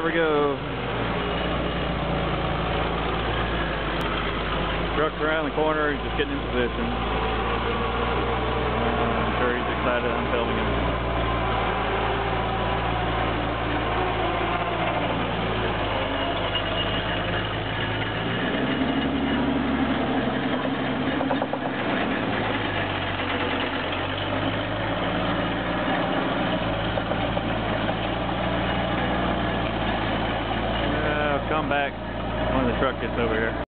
we go. Truck's around the corner, he's just getting in position. I'm sure he's excited I'm filming him. Come back when the truck gets over here.